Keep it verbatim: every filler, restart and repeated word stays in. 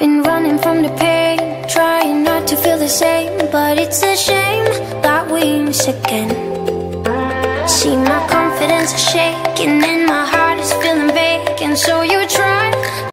been running from the pain, trying not to feel the same, but it's a shame that we miss again. See, my confidence is shaking and my heart is feeling vacant, so you try